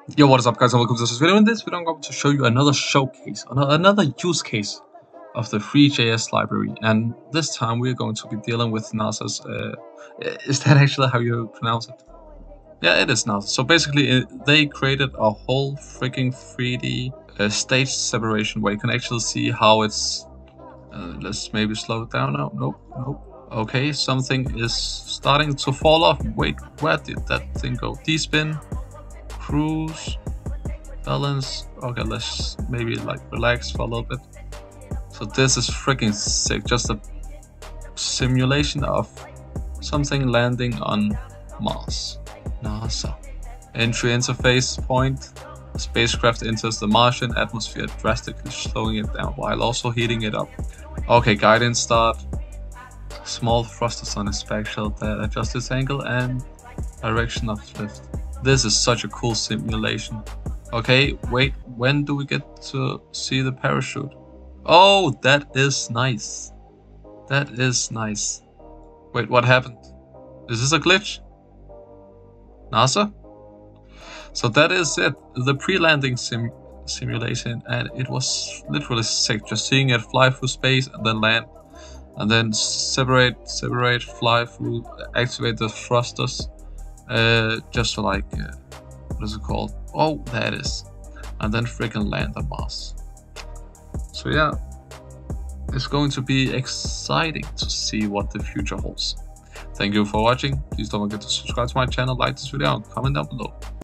Yo, what is up, guys, and welcome to this video. In this video, I'm going to show you another showcase, another use case of the Three.js library, and this time we're going to be dealing with NASA's. Is that actually how you pronounce it? Yeah, it is NASA. So basically, they created a whole freaking 3D stage separation where you can actually see how it's. Let's maybe slow it down now. Nope. Okay, something is starting to fall off. Wait, where did that thing go? D-spin. Cruise, balance. Okay, let's maybe like relax for a little bit. So this is freaking sick. Just a simulation of something landing on Mars. NASA. Entry interface point. Spacecraft enters the Martian atmosphere, drastically slowing it down while also heating it up. Okay, guidance start. Small thrusters on its back shell that adjust its angle and direction of lift. This is such a cool simulation. Okay, wait, when do we get to see the parachute? Oh, that is nice. That is nice. Wait, what happened? Is this a glitch? NASA? So that is it. The pre-landing simulation, and it was literally sick. Just seeing it fly through space and then land. And then separate, fly through, activate the thrusters. Just to like, what is it called? Oh, there it is. And then freaking land on Mars. So yeah, it's going to be exciting to see what the future holds. Thank you for watching. Please don't forget to subscribe to my channel, like this video, and comment down below.